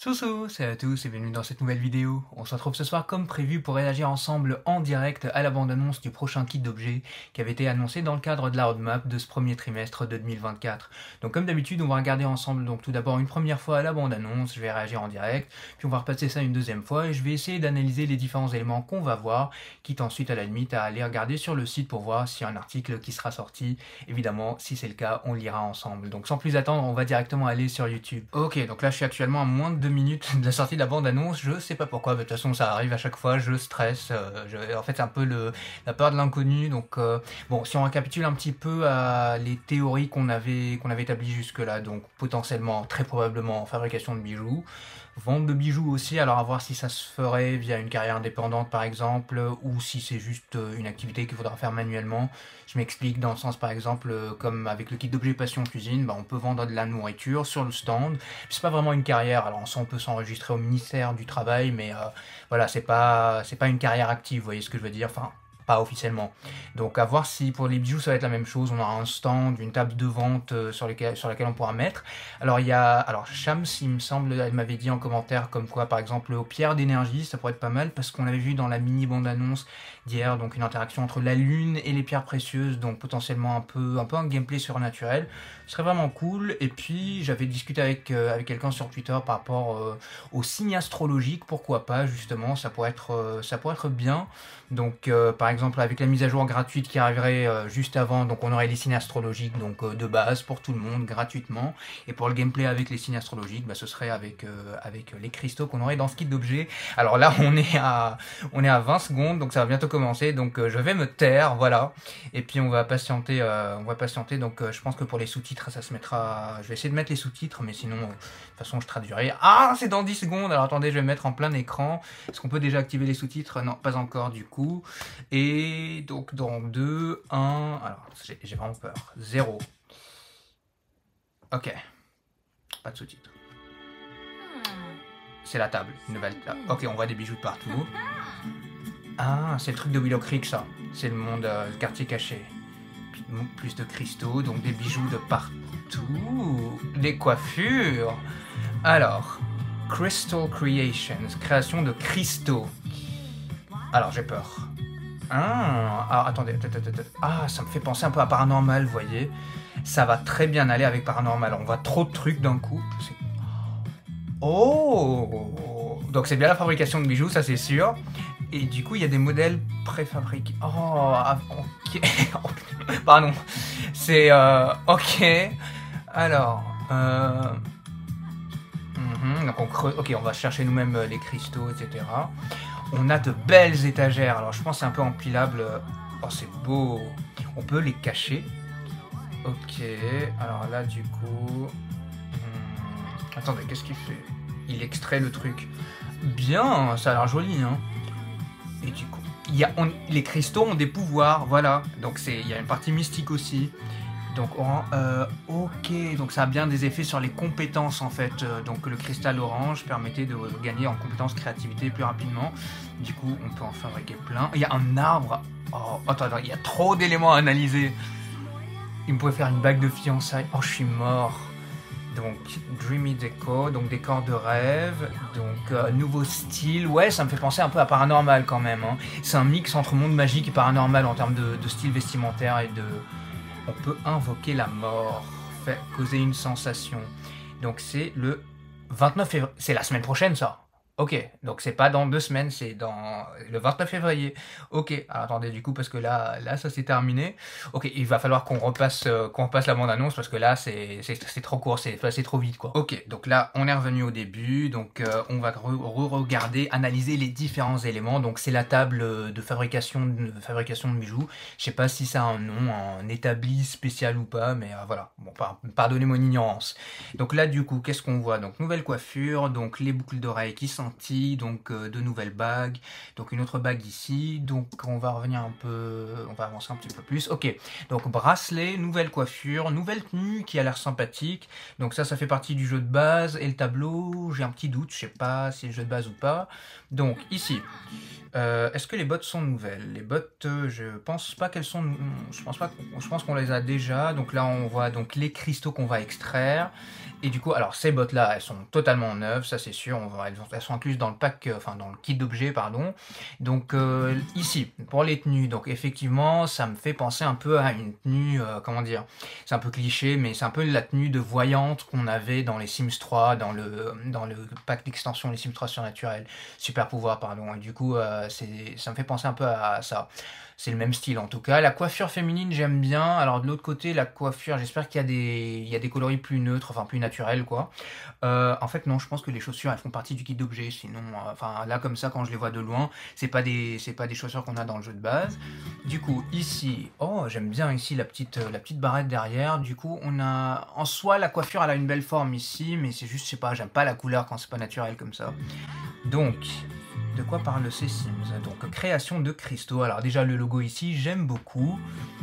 Salut à tous et bienvenue dans cette nouvelle vidéo. On se retrouve ce soir comme prévu pour réagir ensemble en direct à la bande-annonce du prochain kit d'objets qui avait été annoncé dans le cadre de la roadmap de ce premier trimestre de 2024. Donc comme d'habitude, on va regarder ensemble donc tout d'abord une première fois la bande-annonce, je vais réagir en direct, puis on va repasser ça une deuxième fois et je vais essayer d'analyser les différents éléments qu'on va voir, quitte ensuite à la limite à aller regarder sur le site pour voir s'il y a un article qui sera sorti. Évidemment, si c'est le cas, on lira ensemble. Donc sans plus attendre, on va directement aller sur YouTube. Ok, donc là je suis actuellement à moins de 2 minutes de la sortie de la bande-annonce, je sais pas pourquoi, mais de toute façon ça arrive à chaque fois, je stresse, en fait c'est un peu la peur de l'inconnu, donc bon, si on récapitule un petit peu les théories qu'on avait établies jusque-là, donc potentiellement, très probablement, fabrication de bijoux, vente de bijoux aussi, alors à voir si ça se ferait via une carrière indépendante par exemple, ou si c'est juste une activité qu'il faudra faire manuellement. Je m'explique dans le sens par exemple, comme avec le kit d'objets passion cuisine, on peut vendre de la nourriture sur le stand. C'est pas vraiment une carrière, alors ça on peut s'enregistrer au ministère du Travail, mais voilà, c'est pas une carrière active, vous voyez ce que je veux dire, enfin pas officiellement. Donc à voir si pour les bijoux ça va être la même chose, on aura un stand, une table de vente sur laquelle on pourra mettre. Alors Shams, il me semble, elle m'avait dit en commentaire comme quoi par exemple aux pierres d'énergie ça pourrait être pas mal parce qu'on avait vu dans la mini bande annonce d'hier donc une interaction entre la lune et les pierres précieuses, donc potentiellement un peu un gameplay surnaturel. Ce serait vraiment cool. Et puis j'avais discuté avec quelqu'un sur Twitter par rapport aux signes astrologiques, pourquoi pas justement, ça pourrait être bien. Donc par exemple avec la mise à jour gratuite qui arriverait juste avant, donc on aurait les signes astrologiques donc de base pour tout le monde gratuitement, et pour le gameplay avec les signes astrologiques, ce serait avec les cristaux qu'on aurait dans ce kit d'objets. Alors là on est à 20 secondes, donc ça va bientôt commencer, donc je vais me taire, voilà, et puis on va patienter, donc je pense que pour les sous-titres ça se mettra, je vais essayer de mettre les sous-titres, mais sinon de toute façon je traduirai. Ah, c'est dans 10 secondes, alors attendez, je vais me mettre en plein écran. Est-ce qu'on peut déjà activer les sous-titres? Non, pas encore du coup. Et donc dans 2, 1, alors j'ai vraiment peur. 0. Ok. Pas de sous-titres. C'est la table, une nouvelle table. Ok, on voit des bijoux de partout. Ah, c'est le truc de Willow Creek ça. C'est le monde quartier caché. Plus de cristaux, donc des bijoux de partout. Des coiffures. Alors, Crystal Creations, création de cristaux. Alors j'ai peur. Ah, attendez. Ah, ça me fait penser un peu à Paranormal, vous voyez. Ça va très bien aller avec Paranormal. On voit trop de trucs d'un coup. Oh! Donc c'est bien la fabrication de bijoux, ça c'est sûr. Et du coup, il y a des modèles préfabriqués. Oh, ok. Pardon. C'est ok. Alors, donc on creuse. Ok, on va chercher nous-mêmes les cristaux, etc. On a de belles étagères. Alors, je pense que c'est un peu empilable. Oh, c'est beau. On peut les cacher. Ok. Alors là, du coup, attendez, qu'est-ce qu'il fait? Il extrait le truc. Bien, ça a l'air joli, hein. Et du coup, les cristaux ont des pouvoirs, voilà. Donc il y a une partie mystique aussi. Donc ok, donc ça a bien des effets sur les compétences en fait. Donc le cristal orange permettait de gagner en compétences créativité plus rapidement. Du coup, on peut en fabriquer plein. Il y a un arbre. Oh, attends, il y a trop d'éléments à analyser. Il me pouvait faire une bague de fiançailles. Oh, je suis mort. Donc Dreamy Déco, donc décor de rêve, donc nouveau style, ouais ça me fait penser un peu à Paranormal quand même, hein. C'est un mix entre monde magique et Paranormal en termes de style vestimentaire et de... On peut invoquer la mort, causer une sensation. Donc c'est le 29 février, c'est la semaine prochaine ça. Ok, donc c'est pas dans 2 semaines, c'est dans le 29 février. Ok, alors attendez du coup parce que là ça s'est terminé. Ok, il va falloir qu'on repasse la bande-annonce parce que là c'est trop court, c'est trop vite quoi. Ok, donc là on est revenu au début, donc on va regarder, analyser les différents éléments. Donc c'est la table de fabrication de bijoux. Je sais pas si ça a un nom, un établi spécial ou pas, mais voilà. Bon, pardonnez mon ignorance. Donc là du coup qu'est-ce qu'on voit? Donc nouvelle coiffure, donc les boucles d'oreilles qui sont donc de nouvelles bagues, donc une autre bague ici, donc on va revenir un peu, on va avancer un petit peu plus. Ok, donc bracelet, nouvelle coiffure, nouvelle tenue qui a l'air sympathique, donc ça fait partie du jeu de base. Et le tableau, j'ai un petit doute, je sais pas si c'est le jeu de base ou pas. Donc ici Est-ce que les bottes sont nouvelles? Les bottes, je pense pas qu'elles sont... Je pense qu'on les a déjà. Donc là, on voit donc les cristaux qu'on va extraire. Et du coup, alors ces bottes-là, elles sont totalement neuves, ça c'est sûr. Elles sont incluses dans le pack, enfin dans le kit d'objets, pardon. Donc ici, pour les tenues, donc effectivement, ça me fait penser un peu à une tenue, comment dire, c'est un peu cliché, mais c'est un peu la tenue de voyante qu'on avait dans les Sims 3, dans le pack d'extension Les Sims 3 surnaturel, super pouvoir, pardon. Et du coup, ça me fait penser un peu à ça. C'est le même style en tout cas. La coiffure féminine, j'aime bien. Alors de l'autre côté, la coiffure, j'espère il y a des coloris plus neutres, enfin plus naturels quoi. En fait, non, je pense que les chaussures, elles font partie du kit d'objets. Sinon, enfin là comme ça, quand je les vois de loin, c'est pas des chaussures qu'on a dans le jeu de base. Du coup, ici, oh, j'aime bien ici la petite barrette derrière. Du coup, on a en soi la coiffure, elle a une belle forme ici, mais c'est juste, je sais pas, j'aime pas la couleur quand c'est pas naturel comme ça. Donc, de quoi parle ces Sims? Donc, création de cristaux. Alors déjà, le logo ici, j'aime beaucoup.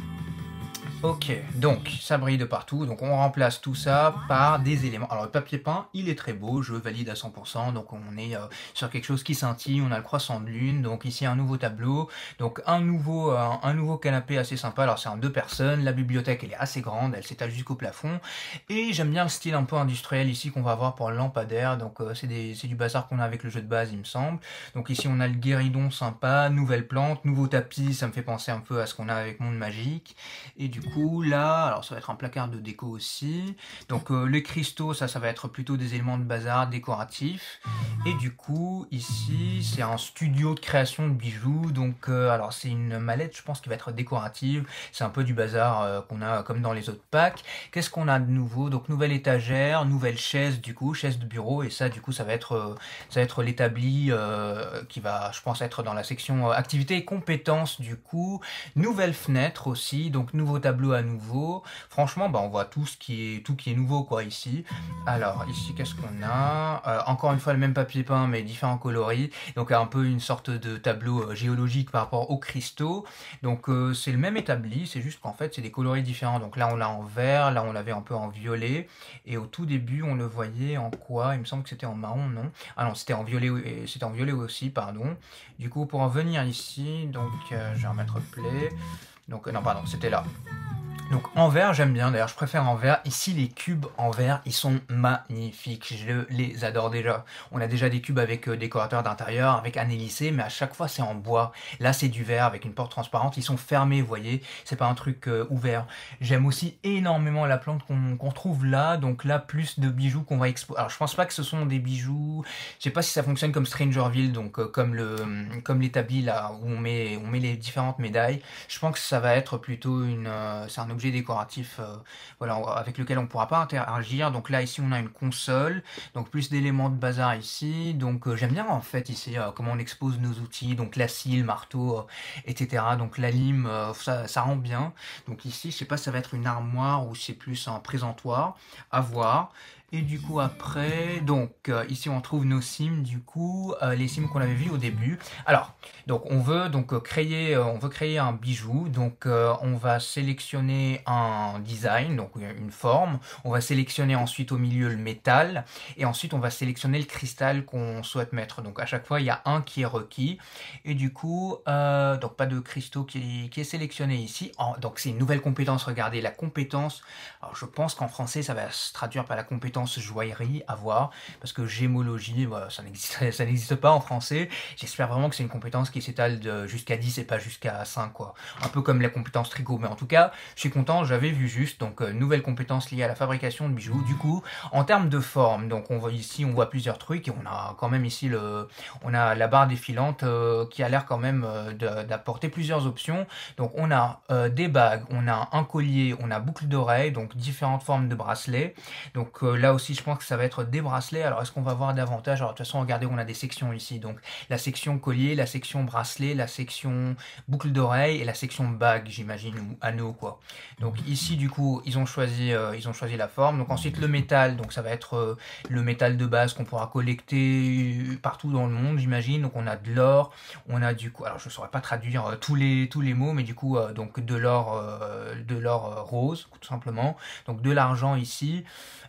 Ok, donc ça brille de partout, donc on remplace tout ça par des éléments. Alors le papier peint, il est très beau, je valide à 100%, donc on est sur quelque chose qui scintille, on a le croissant de lune, donc ici un nouveau tableau, donc un nouveau canapé assez sympa, alors c'est un 2 personnes, la bibliothèque elle est assez grande, elle s'étale jusqu'au plafond, et j'aime bien le style un peu industriel ici qu'on va avoir pour le lampadaire, donc c'est du bazar qu'on a avec le jeu de base il me semble. Donc ici on a le guéridon sympa, nouvelle plante, nouveau tapis, ça me fait penser un peu à ce qu'on a avec Monde Magique, et du coup là, alors ça va être un placard de déco aussi, donc les cristaux ça va être plutôt des éléments de bazar décoratifs, et du coup ici c'est un studio de création de bijoux, donc alors c'est une mallette je pense qui va être décorative, c'est un peu du bazar qu'on a comme dans les autres packs. Qu'est-ce qu'on a de nouveau? Donc nouvelle étagère, nouvelle chaise du coup, chaise de bureau, et ça du coup ça va être l'établi qui va je pense être dans la section activités et compétences du coup, nouvelle fenêtre aussi, donc nouveau tableau à nouveau. Franchement, bah, on voit tout qui est nouveau quoi ici. Alors ici qu'est-ce qu'on a? Encore une fois le même papier peint mais différents coloris. Donc un peu une sorte de tableau géologique par rapport aux cristaux. Donc c'est le même établi, c'est juste qu'en fait c'est des coloris différents. Donc là on l'a en vert, là on l'avait un peu en violet. Et au tout début on le voyait en quoi? Il me semble que c'était en marron, non? Ah non, c'était en violet aussi, pardon. Du coup pour en venir ici, donc je vais remettre play. Donc non pardon, c'était là. Donc en vert, j'aime bien, d'ailleurs je préfère en vert. Ici les cubes en vert, ils sont magnifiques, je les adore déjà. On a déjà des cubes avec décorateurs d'intérieur, avec un hélicé, mais à chaque fois c'est en bois. Là c'est du verre avec une porte transparente, ils sont fermés, vous voyez, c'est pas un truc ouvert. J'aime aussi énormément la plante qu'on trouve là, donc là plus de bijoux qu'on va exposer. Alors je pense pas que ce sont des bijoux, je sais pas si ça fonctionne comme Strangerville, donc comme l'établi là où on met les différentes médailles. Je pense que ça va être plutôt c'est un objet décoratif voilà, avec lequel on ne pourra pas interagir. Donc là ici on a une console, donc plus d'éléments de bazar ici, donc j'aime bien en fait ici comment on expose nos outils, donc la scie, le marteau, etc. Donc la lime, ça rend bien. Donc ici je sais pas si ça va être une armoire ou c'est plus un présentoir, à voir. Et du coup après, donc ici on trouve nos sims du coup, les sims qu'on avait vus au début. Alors, donc on veut créer un bijou, donc on va sélectionner un design, donc une forme, on va sélectionner ensuite au milieu le métal, et ensuite on va sélectionner le cristal qu'on souhaite mettre. Donc à chaque fois il y a un qui est requis, et du coup, donc pas de cristaux qui est sélectionné ici. Donc c'est une nouvelle compétence, regardez la compétence, alors je pense qu'en français ça va se traduire par la compétence joaillerie à voir, parce que gémologie, voilà, ça n'existe pas en français. J'espère vraiment que c'est une compétence qui s'étale jusqu'à 10 et pas jusqu'à 5, quoi. Un peu comme la compétence tricot, mais en tout cas, je suis content, j'avais vu juste, donc nouvelle compétence liée à la fabrication de bijoux. Du coup, en termes de forme, donc on voit plusieurs trucs, et on a quand même ici on a la barre défilante qui a l'air quand même d'apporter plusieurs options. Donc on a des bagues, on a un collier, on a boucle d'oreille, donc différentes formes de bracelets. Donc là aussi je pense que ça va être des bracelets. Alors est-ce qu'on va voir davantage? Alors de toute façon regardez, on a des sections ici, donc la section collier, la section bracelet, la section boucle d'oreille et la section bague, j'imagine, ou anneau quoi. Donc ici du coup ils ont choisi la forme. Donc ensuite le métal, donc ça va être le métal de base qu'on pourra collecter partout dans le monde, j'imagine. Donc on a de l'or, on a du coup, alors je ne saurais pas traduire tous les mots, mais du coup donc de l'or rose tout simplement, donc de l'argent ici, et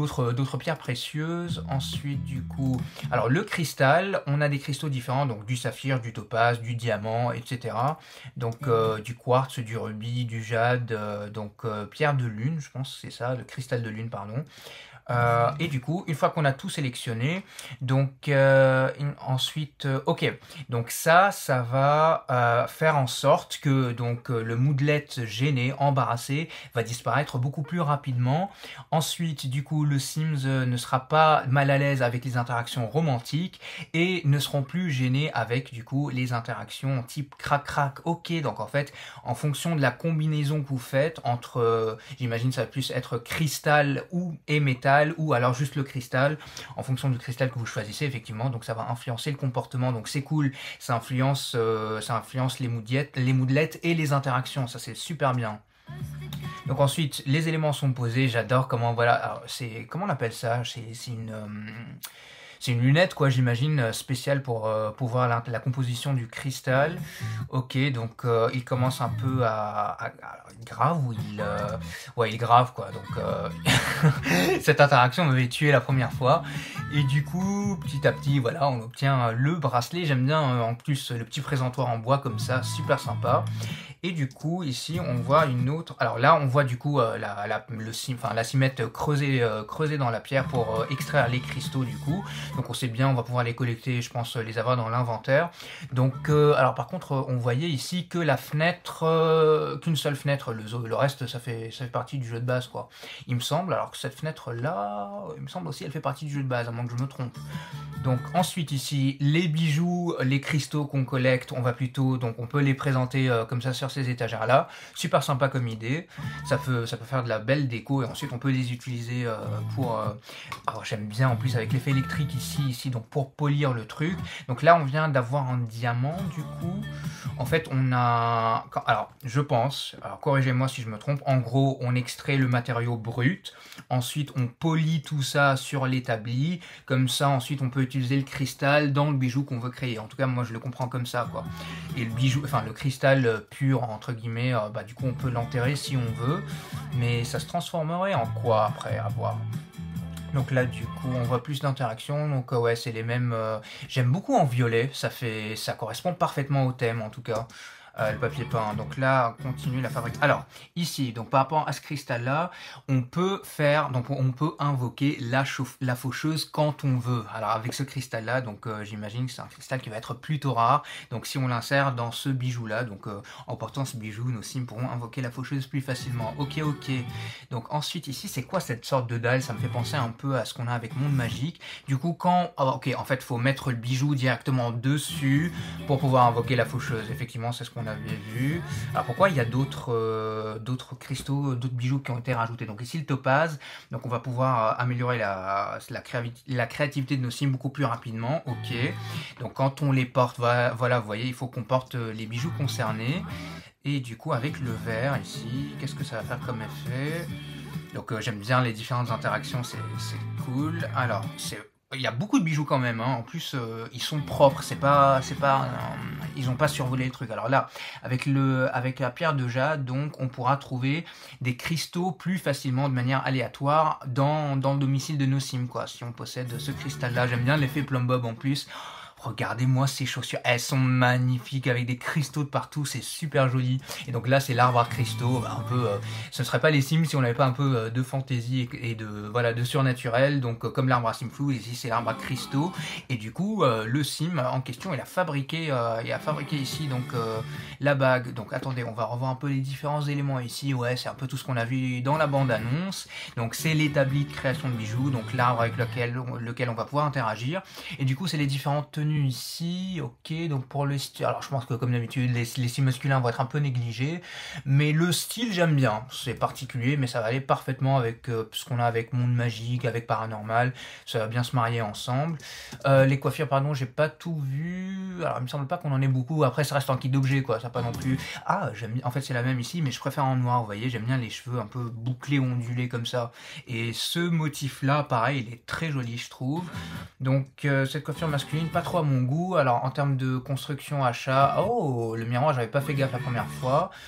d'autres pierres précieuses. Ensuite, du coup, alors le cristal, on a des cristaux différents, donc du saphir, du topaz, du diamant, etc. Donc du quartz, du rubis, du jade, pierre de lune, je pense que c'est ça, le cristal de lune, pardon. Et du coup, une fois qu'on a tout sélectionné, donc ensuite, ok, donc ça va faire en sorte que le moodlet gêné, embarrassé, va disparaître beaucoup plus rapidement. Ensuite, du coup, le Sims ne sera pas mal à l'aise avec les interactions romantiques et ne seront plus gênés avec du coup les interactions type crac-crac. Ok, donc en fait, en fonction de la combinaison que vous faites entre, j'imagine ça va plus être cristal et métal, ou alors juste le cristal, en fonction du cristal que vous choisissez, effectivement, donc ça va influencer le comportement, donc c'est cool, ça influence les moodlets et les interactions, ça c'est super bien. Donc ensuite, les éléments sont posés, j'adore comment, voilà, alors, comment on appelle ça, c'est une lunette, quoi, j'imagine, spéciale pour voir la composition du cristal. Ok, donc il commence un peu il grave ou ouais, il grave, quoi. Donc cette interaction m'avait tué la première fois. Et du coup, petit à petit, voilà, on obtient le bracelet. J'aime bien en plus le petit présentoir en bois comme ça, super sympa. Et du coup, ici, on voit une autre... Alors là, on voit du coup la cimette creusée dans la pierre pour extraire les cristaux du coup. Donc on sait bien, on va pouvoir les collecter, je pense, les avoir dans l'inventaire. Donc, alors par contre, on voyait ici que la fenêtre, qu'une seule fenêtre, le reste, ça fait partie du jeu de base, quoi. Il me semble, alors que cette fenêtre-là, il me semble aussi, elle fait partie du jeu de base, à moins que je me trompe. Donc ensuite ici, les bijoux, les cristaux qu'on collecte, on peut les présenter comme ça sur ces étagères-là. Super sympa comme idée. Ça peut faire de la belle déco et ensuite on peut les utiliser alors j'aime bien en plus avec l'effet électrique ici, donc pour polir le truc. Donc là on vient d'avoir un diamant du coup. En fait alors je pense, alors corrigez-moi si je me trompe, en gros on extrait le matériau brut, ensuite on polit tout ça sur l'établi, comme ça ensuite on peut utiliser le cristal dans le bijou qu'on veut créer. En tout cas moi je le comprends comme ça, quoi. Et le cristal pur entre guillemets, du coup on peut l'enterrer si on veut, mais ça se transformerait en quoi après, à voir. Donc là du coup on voit plus d'interactions, donc ouais c'est les mêmes, j'aime beaucoup en violet, ça correspond parfaitement au thème en tout cas. Le papier peint. Donc là, on continue la fabrique. Alors, ici, donc par rapport à ce cristal-là, on peut invoquer la faucheuse quand on veut. Alors avec ce cristal-là, donc j'imagine que c'est un cristal qui va être plutôt rare. Donc si on l'insère dans ce bijou-là, donc en portant ce bijou, nos sims pourront invoquer la faucheuse plus facilement. Ok. Donc ensuite ici, c'est quoi cette sorte de dalle? Ça me fait penser un peu à ce qu'on a avec Monde Magique. Du coup, en fait, il faut mettre le bijou directement dessus pour pouvoir invoquer la faucheuse. Effectivement, c'est ce qu'on avait vu. Alors pourquoi il y a d'autres cristaux, d'autres bijoux qui ont été rajoutés? Donc ici le topaz, donc on va pouvoir améliorer la créativité de nos sims beaucoup plus rapidement. Ok, donc quand on les porte, voilà, vous voyez, il faut qu'on porte les bijoux concernés. Et du coup avec le vert ici, qu'est-ce que ça va faire comme effet? Donc j'aime bien les différentes interactions, c'est cool. Alors il y a beaucoup de bijoux quand même, hein. En plus ils sont propres, ils n'ont pas survolé le truc. Alors là, avec la pierre de jade, donc on pourra trouver des cristaux plus facilement de manière aléatoire dans le domicile de nos sims, quoi. Si on possède ce cristal-là, j'aime bien l'effet Plumbob en plus. Regardez-moi ces chaussures, elles sont magnifiques avec des cristaux de partout, c'est super joli. Et donc là c'est l'arbre à cristaux, ce ne serait pas les Sims si on n'avait pas un peu de fantaisie et de surnaturel. Donc comme l'arbre à Simflou, ici c'est l'arbre à cristaux. Et du coup le Sim en question il a fabriqué ici la bague. Donc attendez, on va revoir un peu les différents éléments ici. Ouais, c'est un peu tout ce qu'on a vu dans la bande annonce. Donc c'est l'établi de création de bijoux, donc l'arbre avec lequel on va pouvoir interagir. Et du coup c'est les différentes tenues ici. Ok, donc pour le style, alors je pense que comme d'habitude les styles masculins vont être un peu négligés, mais le style j'aime bien, c'est particulier mais ça va aller parfaitement avec ce qu'on a avec Monde Magique, avec Paranormal, ça va bien se marier ensemble. Les coiffures, pardon, j'ai pas tout vu, alors il me semble pas qu'on en ait beaucoup, après ça reste en kit d'objet, quoi, ça pas non plus. En fait c'est la même ici mais je préfère en noir, vous voyez, j'aime bien les cheveux un peu bouclés, ondulés comme ça, et ce motif là pareil il est très joli je trouve. Donc cette coiffure masculine pas trop à mon goût. Alors en termes de construction, achat, oh le miroir j'avais pas fait gaffe la première fois.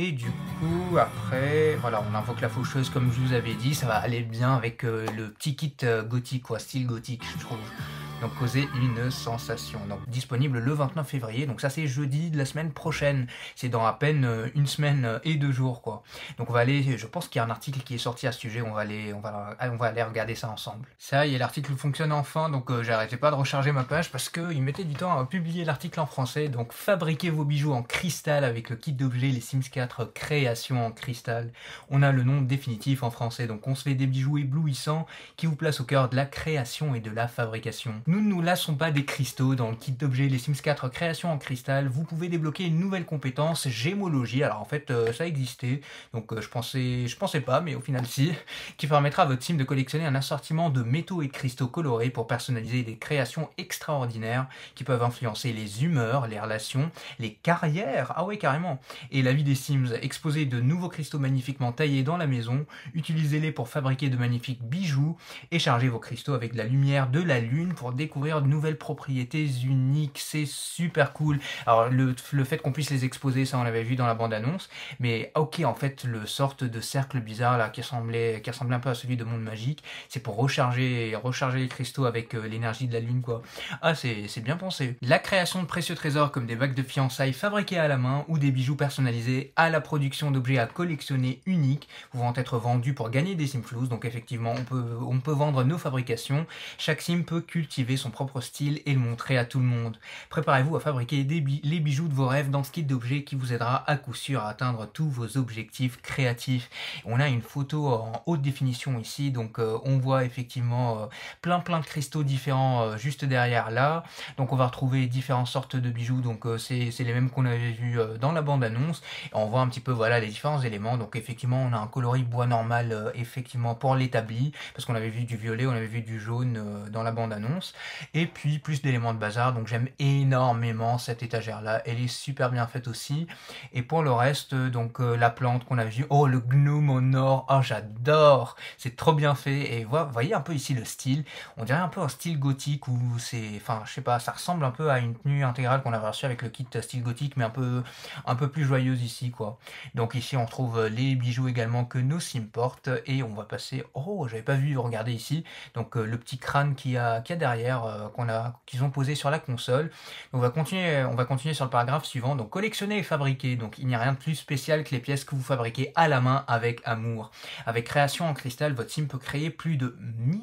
Et du coup, après, voilà, on invoque la faucheuse comme je vous avais dit, ça va aller bien avec le petit kit gothique, quoi, style gothique, je trouve. Donc causer une sensation. Donc disponible le 29 février, donc ça c'est jeudi de la semaine prochaine. C'est dans à peine une semaine et 2 jours, quoi. Donc on va aller, je pense qu'il y a un article qui est sorti à ce sujet, on va aller regarder ça ensemble. Ça y est, l'article fonctionne enfin, donc j'arrêtais pas de recharger ma page parce qu'il mettait du temps à publier l'article en français. Donc fabriquez vos bijoux en cristal avec le kit d'objets les Sims 4 création en cristal. On a le nom définitif en français, donc on se fait des bijoux éblouissants qui vous placent au cœur de la création et de la fabrication. Nous ne nous lassons pas des cristaux. Dans le kit d'objets les Sims 4 création en cristal, vous pouvez débloquer une nouvelle compétence, gémologie. Alors en fait, ça existait, donc je pensais pas, mais au final si, qui permettra à votre sim de collectionner un assortiment de métaux et de cristaux colorés pour personnaliser des créations extraordinaires qui peuvent influencer les humeurs, les relations, les carrières, ah ouais carrément, et la vie des Sims. Exposez de nouveaux cristaux magnifiquement taillés dans la maison, utilisez-les pour fabriquer de magnifiques bijoux et chargez vos cristaux avec de la lumière de la lune pour découvrir de nouvelles propriétés uniques. C'est super cool. Alors le fait qu'on puisse les exposer, ça on l'avait vu dans la bande-annonce, mais ok, en fait le sorte de cercle bizarre là qui ressemblait un peu à celui de Monde Magique, c'est pour recharger les cristaux avec l'énergie de la lune, quoi. Ah, c'est bien pensé. La création de précieux trésors comme des bagues de fiançailles fabriquées à la main ou des bijoux personnalisés à la production d'objets à collectionner uniques pouvant être vendus pour gagner des simflous. Donc effectivement on peut vendre nos fabrications. Chaque sim peut cultiver son propre style et le montrer à tout le monde. Préparez-vous à fabriquer les bijoux de vos rêves dans ce kit d'objets qui vous aidera à coup sûr à atteindre tous vos objectifs créatifs. On a une photo en haute définition ici, donc on voit effectivement plein de cristaux différents juste derrière là. Donc on va retrouver différentes sortes de bijoux, donc c'est les mêmes qu'on avait vu dans la bande annonce. Et on voit un petit peu voilà les différents éléments. Donc effectivement on a un coloris bois normal effectivement pour l'établi, parce qu'on avait vu du violet, on avait vu du jaune dans la bande annonce, et puis plus d'éléments de bazar. Donc j'aime énormément cette étagère là, elle est super bien faite aussi. Et pour le reste, donc la plante qu'on a vue, oh le gnome en or, oh j'adore, c'est trop bien fait. Et vous voyez un peu ici le style, on dirait un peu un style gothique, où c'est, enfin je sais pas, ça ressemble un peu à une tenue intégrale qu'on avait reçue avec le kit style gothique, mais un peu plus joyeuse ici, quoi. Donc ici on retrouve les bijoux également que nos sims portent, et on va passer, oh j'avais pas vu, regardez ici, donc le petit crâne qu'il y a derrière, qu'ils ont posé sur la console. Donc, on va continuer sur le paragraphe suivant. Donc collectionner et fabriquer. Donc il n'y a rien de plus spécial que les pièces que vous fabriquez à la main avec amour. Avec création en cristal, votre sim peut créer plus de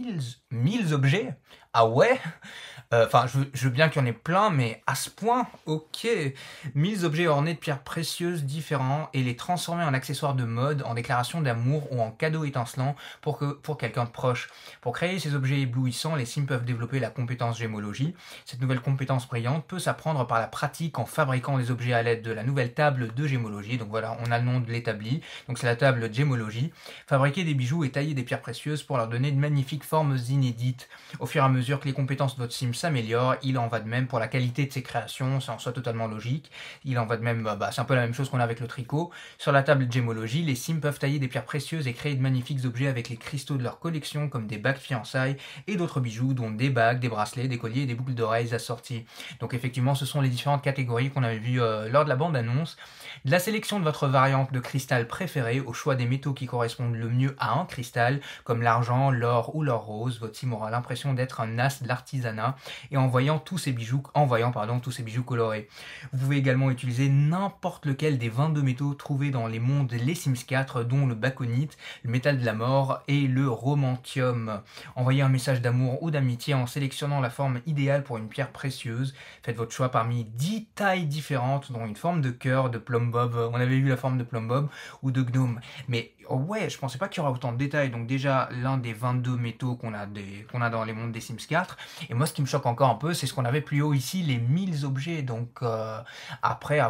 1000 objets. Ah ouais. Enfin, je veux bien qu'il y en ait plein, mais à ce point, ok. 1000 objets ornés de pierres précieuses différents et les transformer en accessoires de mode, en déclaration d'amour ou en cadeau étincelant pour quelqu'un de proche. Pour créer ces objets éblouissants, les sims peuvent développer la compétence gémologie. Cette nouvelle compétence brillante peut s'apprendre par la pratique en fabriquant des objets à l'aide de la nouvelle table de gémologie. Donc voilà, on a le nom de l'établi. Donc c'est la table de gémologie. Fabriquer des bijoux et tailler des pierres précieuses pour leur donner de magnifiques formes inédites. Au fur et à mesure que les compétences de votre sim s'améliorent, il en va de même pour la qualité de ses créations, c'est en soi totalement logique. Il en va de même, c'est un peu la même chose qu'on a avec le tricot. Sur la table de gémologie, les sims peuvent tailler des pierres précieuses et créer de magnifiques objets avec les cristaux de leur collection, comme des bagues fiançailles et d'autres bijoux, dont des bagues, des bracelets, des colliers et des boucles d'oreilles assorties. Donc effectivement, ce sont les différentes catégories qu'on avait vues lors de la bande-annonce. De la sélection de votre variante de cristal préférée au choix des métaux qui correspondent le mieux à un cristal, comme l'argent, l'or ou l'or rose, votre sim aura l'impression d'être un as de l'artisanat et en voyant tous ces bijoux colorés. Vous pouvez également utiliser n'importe lequel des 22 métaux trouvés dans les mondes Les Sims 4, dont le baconite, le métal de la mort et le romantium. Envoyez un message d'amour ou d'amitié en sélectionnant la forme idéale pour une pierre précieuse. Faites votre choix parmi 10 tailles différentes, dont une forme de cœur, de plum bob, on avait vu la forme de plum bob, ou de gnome. Mais oh ouais, je pensais pas qu'il y aura autant de détails. Donc déjà, l'un des 22 métaux qu'on a dans les mondes des Sims 4. Et moi, ce qui me choque encore un peu, c'est ce qu'on avait plus haut ici, les 1000 objets. Donc après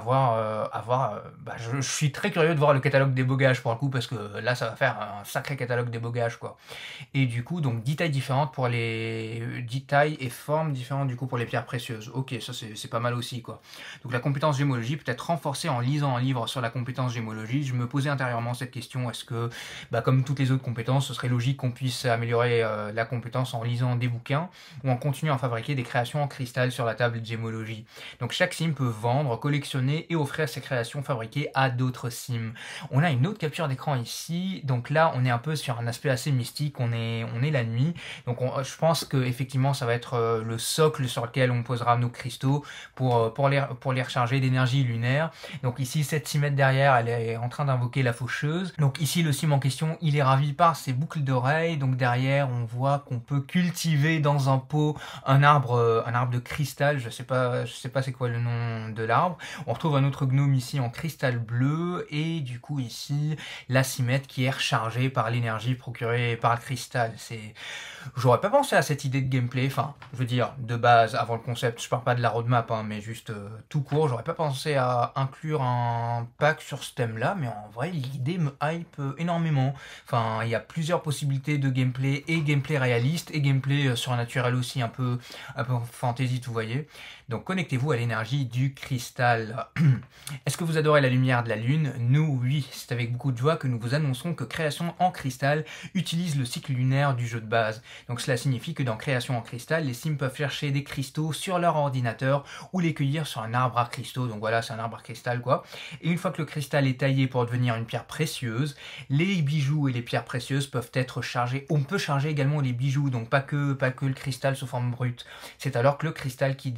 je suis très curieux de voir le catalogue des bogages pour le coup, parce que là, ça va faire un sacré catalogue des bogages, quoi. Et du coup, donc 10 tailles différentes pour les 10 tailles et formes différentes du coup pour les pierres précieuses. Ok, ça c'est pas mal aussi, quoi. Donc la compétence gémologie peut être renforcée en lisant un livre sur la compétence gémologie. Je me posais intérieurement cette question, est-ce que, comme toutes les autres compétences, ce serait logique qu'on puisse améliorer la compétence en lisant des bouquins ou en continuant à fabriquer fabriquer des créations en cristal sur la table Gemology. Donc chaque sim peut vendre, collectionner et offrir ses créations fabriquées à d'autres sims. On a une autre capture d'écran ici, donc là on est un peu sur un aspect assez mystique, on est la nuit, donc je pense que effectivement ça va être le socle sur lequel on posera nos cristaux pour les recharger d'énergie lunaire. Donc ici cette simette derrière, elle est en train d'invoquer la faucheuse. Donc ici le sim en question, il est ravi par ses boucles d'oreilles. Donc derrière on voit qu'on peut cultiver dans un pot un arbre de cristal. Je sais pas c'est quoi le nom de l'arbre. On retrouve un autre gnome ici en cristal bleu, et du coup ici la simette qui est rechargée par l'énergie procurée par le cristal. J'aurais pas pensé à cette idée de gameplay, enfin je veux dire de base avant le concept, je parle pas de la roadmap hein, mais juste tout court, j'aurais pas pensé à inclure un pack sur ce thème là, mais en vrai l'idée me hype énormément. Enfin il y a plusieurs possibilités de gameplay, et gameplay réaliste et gameplay surnaturel aussi, un peu fantasy, vous voyez. Donc connectez-vous à l'énergie du cristal. Est-ce que vous adorez la lumière de la lune? Nous, oui, c'est avec beaucoup de joie que nous vous annonçons que Création en cristal utilise le cycle lunaire du jeu de base. Donc cela signifie que dans Création en cristal, les sims peuvent chercher des cristaux sur leur ordinateur ou les cueillir sur un arbre à cristaux. Donc voilà, c'est un arbre à cristal quoi. Et une fois que le cristal est taillé pour devenir une pierre précieuse, les bijoux et les pierres précieuses peuvent être chargés. On peut charger également les bijoux, donc pas que le cristal sous forme brute. C'est alors le cristal qui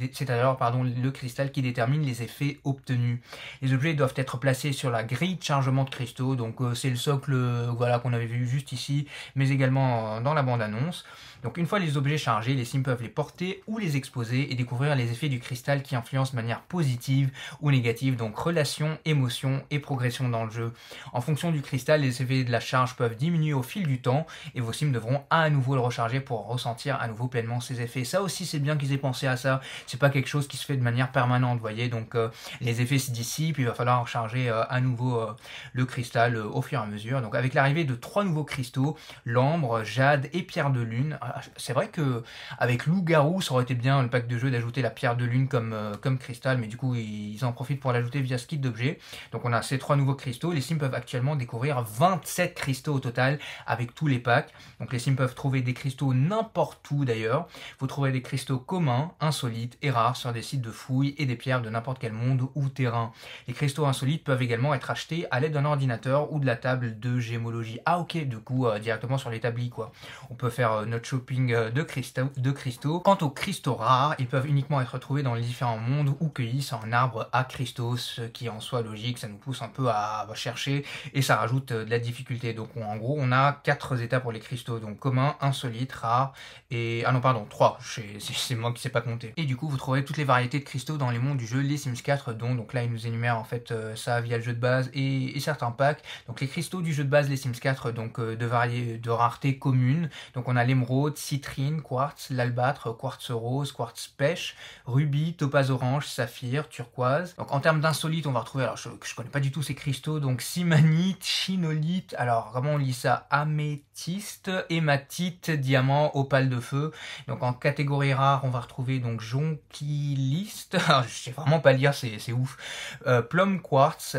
détermine les effets obtenus. Les objets doivent être placés sur la grille de chargement de cristaux, donc c'est le socle voilà, qu'on avait vu juste ici, mais également dans la bande-annonce. Donc une fois les objets chargés, les sims peuvent les porter ou les exposer et découvrir les effets du cristal qui influencent de manière positive ou négative, donc relation, émotion et progression dans le jeu. En fonction du cristal, les effets de la charge peuvent diminuer au fil du temps et vos sims devront à nouveau le recharger pour ressentir à nouveau pleinement ses effets. Ça aussi c'est bien qu'ils aient pensé à ça, c'est pas quelque chose qui se fait de manière permanente, vous voyez, donc les effets se dissipent, il va falloir recharger à nouveau le cristal au fur et à mesure. Donc avec l'arrivée de 3 nouveaux cristaux, l'ambre, jade et pierre de lune, c'est vrai que avec loup-garou ça aurait été bien le pack de jeu d'ajouter la pierre de lune comme cristal, mais du coup ils en profitent pour l'ajouter via ce kit d'objets. Donc on a ces 3 nouveaux cristaux, les sims peuvent actuellement découvrir 27 cristaux au total avec tous les packs. Donc les sims peuvent trouver des cristaux n'importe où d'ailleurs, vous trouverez des cristaux communs, insolites et rares sur des sites de fouilles et des pierres de n'importe quel monde ou terrain. Les cristaux insolites peuvent également être achetés à l'aide d'un ordinateur ou de la table de Gemology. Ah ok, du coup directement sur l'établi quoi. On peut faire notre shopping de cristaux. Quant aux cristaux rares, ils peuvent uniquement être trouvés dans les différents mondes ou cueillis sur un arbre à cristaux, ce qui en soit logique, ça nous pousse un peu à chercher et ça rajoute de la difficulté. Donc en gros on a 4 états pour les cristaux, donc commun, insolite, rare et... ah non pardon, 3, c'est moi qui sais pas compter. Et du coup vous trouverez toutes les variétés de cristaux dans les mondes du jeu Les Sims 4, dont donc là il nous énumère en fait ça via le jeu de base et certains packs. Donc les cristaux du jeu de base Les Sims 4, donc de rareté commune. Donc on a l'émeraude, citrine, quartz, l'albâtre, quartz rose, quartz pêche, rubis, topaz orange, saphir, turquoise. Donc en termes d'insolites on va retrouver, alors je connais pas du tout ces cristaux, donc simanite, chinolite, alors vraiment on lit ça, améthyste, hématite, diamant, opale de feu. Donc en catégorie rare on va retrouver donc jonquilliste, je sais vraiment pas lire, c'est ouf, plum quartz,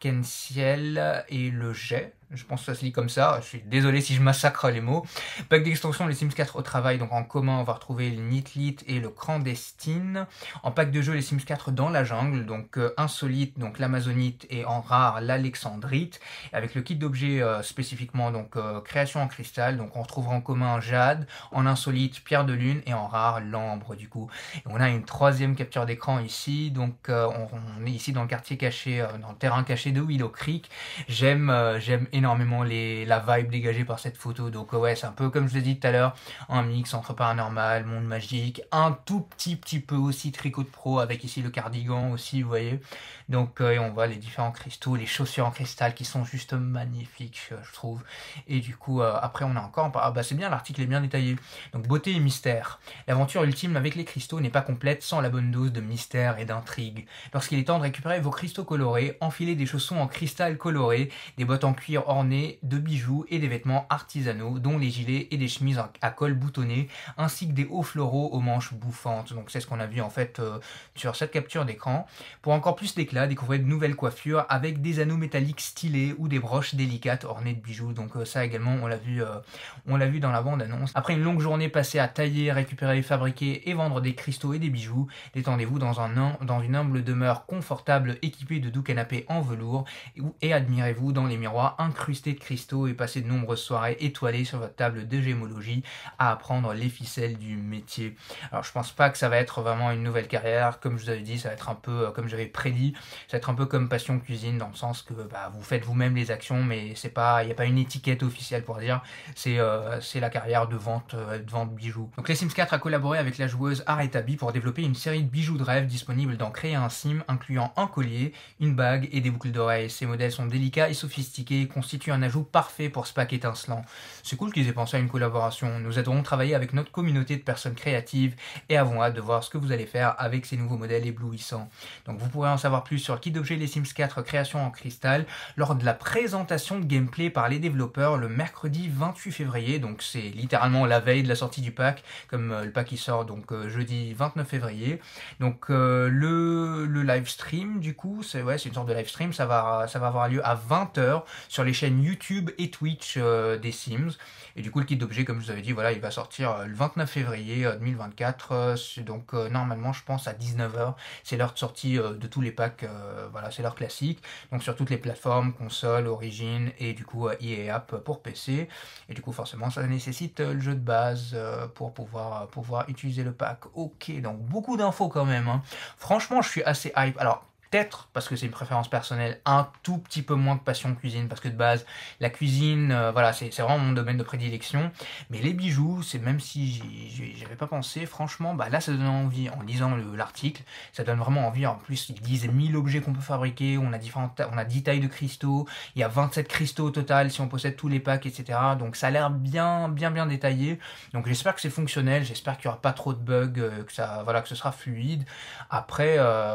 arc-en-ciel et le jet. Je pense que ça se lit comme ça, je suis désolé si je massacre les mots. Pack d'extension Les Sims 4 au travail, donc en commun on va retrouver le Nitlite et le Clandestine. En pack de jeu Les Sims 4 dans la jungle, donc insolite, donc l'Amazonite, et en rare l'Alexandrite. Avec le kit d'objets spécifiquement, donc création en cristal, donc on retrouvera en commun jade, en insolite pierre de lune et en rare l'ambre du coup. Et on a une 3e capture d'écran ici, donc on est ici dans le quartier caché, dans le terrain caché de Willow Creek. J'aime énormément la vibe dégagée par cette photo, donc ouais c'est un peu comme je l'ai dit tout à l'heure, un mix entre paranormal, monde magique, un tout petit peu aussi tricot de pro avec ici le cardigan aussi vous voyez. Donc on voit les différents cristaux, les chaussures en cristal qui sont juste magnifiques je trouve. Et du coup après on a encore, c'est bien, l'article est bien détaillé. Donc beauté et mystère. L'aventure ultime avec les cristaux n'est pas complète sans la bonne dose de mystère et d'intrigue. Lorsqu'il est temps de récupérer vos cristaux colorés, enfilez des chaussons en cristal coloré, des bottes en cuir ornés de bijoux et des vêtements artisanaux, dont les gilets et des chemises à col boutonné, ainsi que des hauts floraux aux manches bouffantes. Donc c'est ce qu'on a vu en fait sur cette capture d'écran. Pour encore plus d'éclat, découvrez de nouvelles coiffures avec des anneaux métalliques stylés ou des broches délicates ornées de bijoux. Donc ça également on l'a vu dans la bande-annonce. Après une longue journée passée à tailler, récupérer, fabriquer et vendre des cristaux et des bijoux, détendez-vous dans une humble demeure confortable équipée de doux canapés en velours et admirez-vous dans les miroirs incrustés de cristaux et passez de nombreuses soirées étoilées sur votre table de gémologie à apprendre les ficelles du métier. Alors je pense pas que ça va être vraiment une nouvelle carrière, comme je vous avais dit, ça va être un peu comme j'avais prédit, ça va être un peu comme Passion Cuisine dans le sens que vous faites vous-même les actions, mais il n'y a pas une étiquette officielle pour dire, c'est la carrière de vente bijoux. Donc les Sims 4 a collaboré avec la joueuse Aretabi pour développer une série de bijoux de rêve disponibles dans Créer un Sim, incluant un collier, une bague et des boucles d'oreilles. Ces modèles sont délicats et sophistiqués et constituent un ajout parfait pour ce pack étincelant. C'est cool qu'ils aient pensé à une collaboration. Nous aiderons travailler avec notre communauté de personnes créatives et avons hâte de voir ce que vous allez faire avec ces nouveaux modèles éblouissants. Donc vous pourrez en savoir plus sur le kit d'objets Les Sims 4 création en cristal lors de la présentation de gameplay par les développeurs le mercredi 28 février. Donc c'est littéralement la veille de la sortie du pack, comme le pack qui sort donc jeudi 29 février. Donc le live stream du coup, c'est une sorte de live stream, ça va avoir lieu à 20h sur les chaînes YouTube et Twitch des Sims. Et du coup le kit d'objets, comme je vous avais dit, voilà, il va sortir le 29 février 2024. Donc normalement je pense à 19h, c'est l'heure de sortie de tous les packs, voilà, c'est l'heure classique. Donc sur toutes les plateformes, console, Origin et du coup EA App pour PC. Et du coup forcément ça nécessite le jeu de base pour pouvoir utiliser le pack. Ok, donc beaucoup d'infos quand même, hein. Franchement je suis assez hype. Alors peut-être parce que c'est une préférence personnelle, un tout petit peu moins que Passion Cuisine, parce que de base, la cuisine, voilà, c'est vraiment mon domaine de prédilection. Mais les bijoux, c'est même si j'y avais pas pensé, franchement, là ça donne envie en lisant l'article, ça donne vraiment envie. En plus, ils disent 1000 objets qu'on peut fabriquer, on a 10 tailles de cristaux, il y a 27 cristaux au total si on possède tous les packs, etc. Donc ça a l'air bien détaillé. Donc j'espère que c'est fonctionnel, j'espère qu'il y aura pas trop de bugs, que ce sera fluide. Après,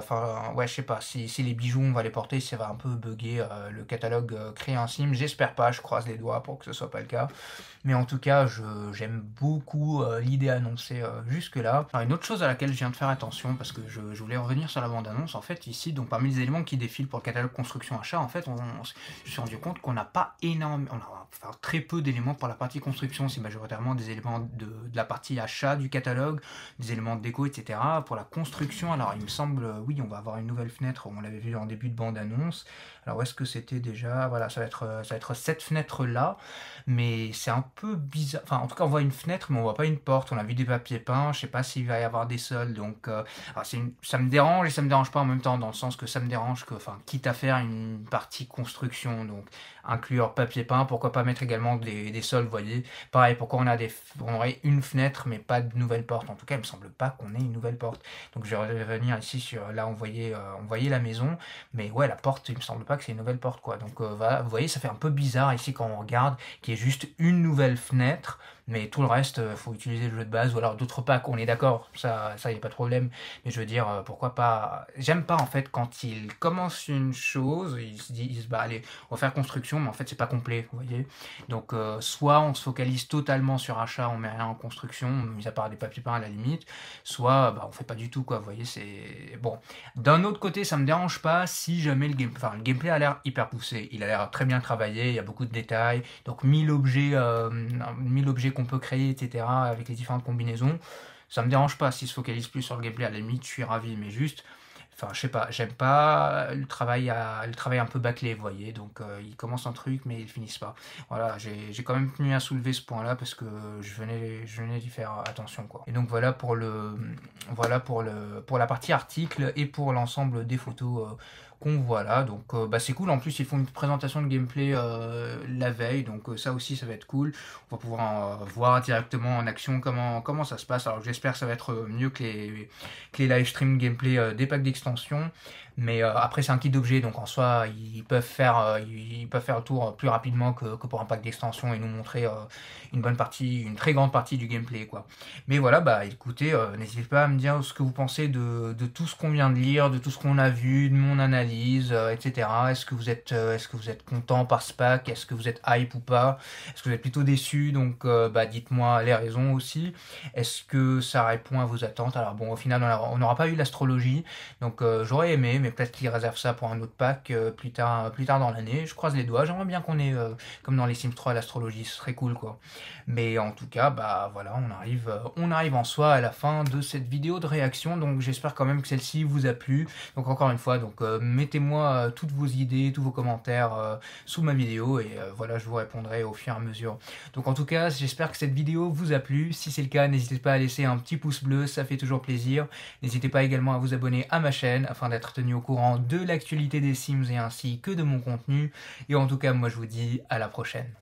je sais pas. Si les bijoux on va les porter, ça va un peu bugger le catalogue Créer un Sim. J'espère pas, je croise les doigts pour que ce soit pas le cas. Mais en tout cas, j'aime beaucoup l'idée annoncée jusque là. Alors, une autre chose à laquelle je viens de faire attention, parce que je voulais revenir sur la bande-annonce, en fait ici, donc parmi les éléments qui défilent pour le catalogue construction achat, en fait, je me suis rendu compte qu'on n'a pas énormément, on a très peu d'éléments pour la partie construction. C'est majoritairement des éléments de la partie achat du catalogue, des éléments de déco, etc. Pour la construction, alors il me semble, oui, on va avoir une nouvelle fenêtre, on l'avait vu en début de bande-annonce. Alors où est-ce que c'était déjà? Voilà, ça va être cette fenêtre-là, mais c'est un peu bizarre. Enfin, en tout cas, on voit une fenêtre, mais on voit pas une porte. On a vu des papiers peints, je sais pas s'il va y avoir des sols, donc ça me dérange et ça me dérange pas en même temps, dans le sens que ça me dérange que, quitte à faire une partie construction, donc inclure papier peint, pourquoi pas mettre également des sols, vous voyez. Pareil, pourquoi on aurait une fenêtre, mais pas de nouvelle porte. En tout cas, il me semble pas qu'on ait une nouvelle porte. Donc je vais revenir ici sur, là on voyait la maison, mais ouais, la porte, il me semble pas que c'est une nouvelle porte, quoi. Donc voilà, vous voyez, ça fait un peu bizarre ici quand on regarde qu'il y ait juste une nouvelle fenêtre, mais tout le reste, faut utiliser le jeu de base, ou alors d'autres packs, on est d'accord, ça y a pas de problème, mais je veux dire, pourquoi pas, j'aime pas en fait quand ils commencent une chose, ils se disent, allez, on va faire construction, mais en fait c'est pas complet, vous voyez, donc soit on se focalise totalement sur achat, on met rien en construction, mis à part des papiers peints à la limite, soit on fait pas du tout, quoi, vous voyez, c'est, bon, d'un autre côté, ça me dérange pas si jamais le gameplay a l'air hyper poussé, il a l'air très bien travaillé, il y a beaucoup de détails, donc 1000 objets qu'on peut créer, etc., avec les différentes combinaisons, ça me dérange pas s'ils se focalisent plus sur le gameplay, à la limite, je suis ravi, mais juste, je sais pas, j'aime pas le travail un peu bâclé, vous voyez, donc ils commencent un truc, mais ils finissent pas. Voilà, j'ai quand même tenu à soulever ce point-là, parce que je venais d'y faire attention, quoi. Et donc voilà pour la partie article, et pour l'ensemble des photos qu'on voit là, donc c'est cool. En plus ils font une présentation de gameplay la veille, donc ça aussi ça va être cool, on va pouvoir voir directement en action comment ça se passe. Alors j'espère que ça va être mieux que les live stream gameplay des packs d'extension, Mais après c'est un kit d'objets, donc en soi ils peuvent faire le tour plus rapidement que pour un pack d'extension et nous montrer une très grande partie du gameplay quoi. Mais voilà, bah écoutez, n'hésitez pas à me dire ce que vous pensez de tout ce qu'on vient de lire, de tout ce qu'on a vu, de mon analyse, etc. Est-ce que vous êtes content par ce pack? Est-ce que vous êtes hype ou pas? Est-ce que vous êtes plutôt déçu? Donc bah dites-moi les raisons aussi. Est-ce que ça répond à vos attentes? Alors bon, au final on n'aura pas eu l'astrologie, donc j'aurais aimé, mais peut-être qu'ils réservent ça pour un autre pack plus tard dans l'année. Je croise les doigts, j'aimerais bien qu'on ait comme dans les Sims 3 l'astrologie, ce serait cool quoi. Mais en tout cas, bah voilà, on arrive en soi à la fin de cette vidéo de réaction, donc j'espère quand même que celle-ci vous a plu. Donc encore une fois, donc mettez-moi toutes vos idées, tous vos commentaires sous ma vidéo et voilà, je vous répondrai au fur et à mesure. Donc en tout cas, j'espère que cette vidéo vous a plu. Si c'est le cas, n'hésitez pas à laisser un petit pouce bleu, ça fait toujours plaisir. N'hésitez pas également à vous abonner à ma chaîne afin d'être tenu au courant de l'actualité des Sims et ainsi que de mon contenu. Et en tout cas, moi je vous dis à la prochaine.